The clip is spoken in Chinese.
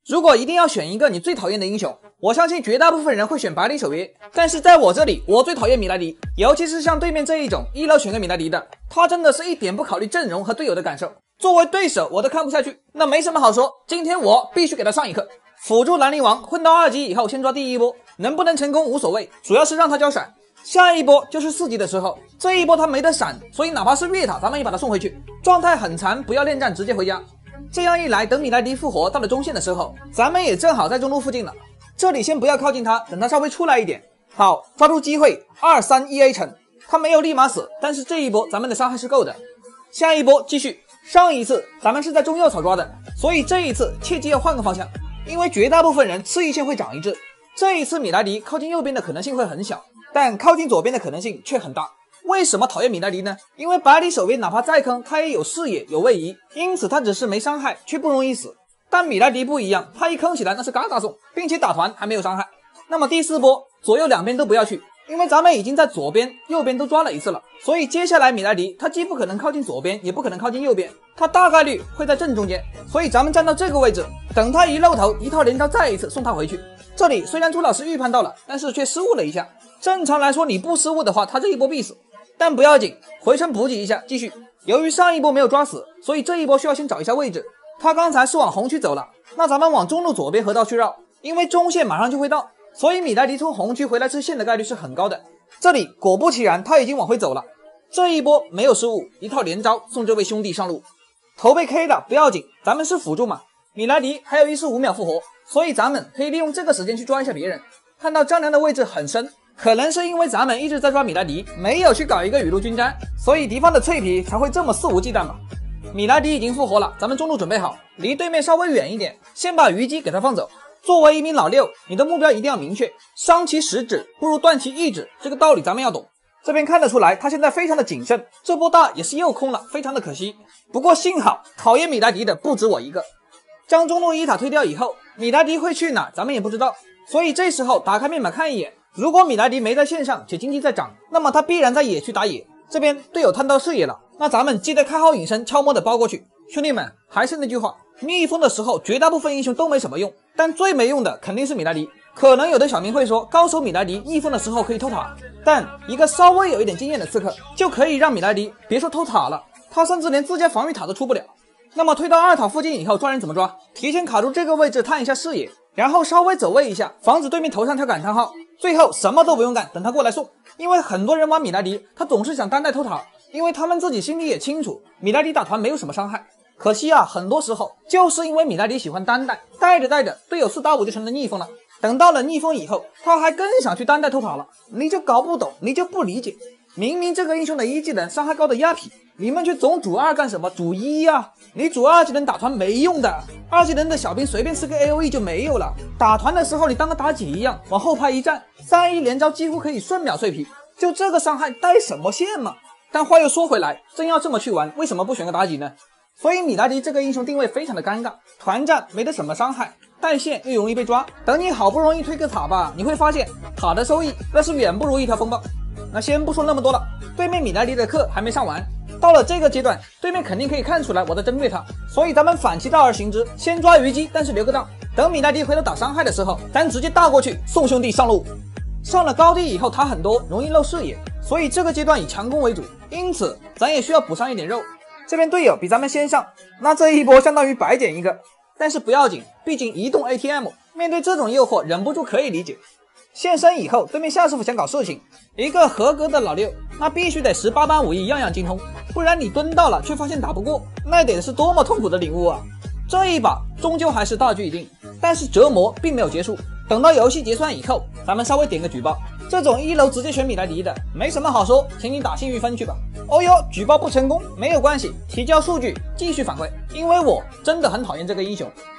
如果一定要选一个你最讨厌的英雄，我相信绝大部分人会选百里守约，但是在我这里，我最讨厌米莱迪，尤其是像对面这一种一楼选个米莱迪的，他真的是一点不考虑阵容和队友的感受。作为对手，我都看不下去，那没什么好说，今天我必须给他上一课。辅助兰陵王混到2级以后，先抓第一波，能不能成功无所谓，主要是让他交闪。下一波就是4级的时候，这一波他没得闪，所以哪怕是越塔，咱们也把他送回去，状态很残，不要恋战，直接回家。这样一来，等米莱迪复活到了中线的时候，咱们也正好在中路附近了。这里先不要靠近他，等他稍微出来一点。好，抓住机会，2-3-1A 城，他没有立马死，但是这一波咱们的伤害是够的。下一波继续，上一次咱们是在中右草抓的，所以这一次切记要换个方向，因为绝大部分人次一线会长一致。这一次米莱迪靠近右边的可能性会很小，但靠近左边的可能性却很大。为什么讨厌米莱迪呢？因为百里守约哪怕再坑，他也有视野有位移，因此他只是没伤害，却不容易死。但米莱迪不一样，他一坑起来那是嘎嘎送，并且打团还没有伤害。那么第4波左右两边都不要去，因为咱们已经在左边右边都抓了一次了，所以接下来米莱迪他既不可能靠近左边，也不可能靠近右边，他大概率会在正中间，所以咱们站到这个位置，等他一露头，一套连招再一次送他回去。这里虽然朱老师预判到了，但是却失误了一下。正常来说你不失误的话，他这一波必死，但不要紧，回城补给一下继续。由于上一波没有抓死，所以这一波需要先找一下位置。他刚才是往红区走了，那咱们往中路左边河道去绕，因为中线马上就会到，所以米莱迪从红区回来吃线的概率是很高的。这里果不其然，他已经往回走了，这一波没有失误，一套连招送这位兄弟上路。头被 K 的不要紧，咱们是辅助嘛，米莱迪还有145秒复活，所以咱们可以利用这个时间去抓一下别人。看到张良的位置很深，可能是因为咱们一直在抓米莱迪，没有去搞一个雨露均沾，所以敌方的脆皮才会这么肆无忌惮嘛。米莱迪已经复活了，咱们中路准备好，离对面稍微远一点，先把虞姬给他放走。作为一名老六，你的目标一定要明确，伤其10指不如断其1指，这个道理咱们要懂。这边看得出来他现在非常的谨慎，这波大也是又空了，非常的可惜。不过幸好讨厌米莱迪的不止我一个。将中路1塔推掉以后，米莱迪会去哪咱们也不知道，所以这时候打开面板看一眼，如果米莱迪没在线上且经济在涨，那么他必然在野区打野。这边队友探到视野了，那咱们记得开好隐身，悄摸的包过去。兄弟们，还是那句话，逆风的时候绝大部分英雄都没什么用，但最没用的肯定是米莱迪。可能有的小明会说，高手米莱迪逆风的时候可以偷塔，但一个稍微有一点经验的刺客就可以让米莱迪别说偷塔了，他甚至连自家防御塔都出不了。那么推到2塔附近以后抓人怎么抓？提前卡住这个位置探一下视野，然后稍微走位一下，防止对面头上跳感叹号，最后什么都不用干，等他过来送。因为很多人玩米莱迪，他总是想单带偷塔，因为他们自己心里也清楚，米莱迪打团没有什么伤害。可惜啊，很多时候就是因为米莱迪喜欢单带，带着带着队友4打5就成了逆风了。等到了逆风以后，他还更想去单带偷塔了，你就搞不懂，你就不理解。明明这个英雄的1技能伤害高的压匹，你们却总主2干什么？主1啊！你主2技能打团没用的，2技能的小兵随便吃个 AOE 就没有了。打团的时候你当个妲己一样，往后排一站，3-1连招几乎可以瞬秒碎皮，就这个伤害带什么线嘛？但话又说回来，真要这么去玩，为什么不选个妲己呢？所以米莱迪这个英雄定位非常的尴尬，团战没得什么伤害，带线又容易被抓。等你好不容易推个塔吧，你会发现塔的收益那是远不如一条风暴。那先不说那么多了，对面米莱迪的课还没上完，到了这个阶段，对面肯定可以看出来我在针对他，所以咱们反其道而行之，先抓虞姬，但是留个档，等米莱迪回头打伤害的时候，咱直接大过去送兄弟上路。上了高地以后塔很多，容易漏视野，所以这个阶段以强攻为主，因此咱也需要补上一点肉。这边队友比咱们先上，那这一波相当于白捡一个，但是不要紧，毕竟移动 ATM 面对这种诱惑忍不住可以理解。现身以后，对面夏师傅想搞事情，一个合格的老六，那必须得18般武艺样样精通，不然你蹲到了却发现打不过，那得是多么痛苦的领悟啊！这一把终究还是大局已定，但是折磨并没有结束。等到游戏结算以后，咱们稍微点个举报，这种1楼直接选米莱迪的，没什么好说，请你打幸运分去吧。哦哟，举报不成功没有关系，提交数据继续反馈，因为我真的很讨厌这个英雄。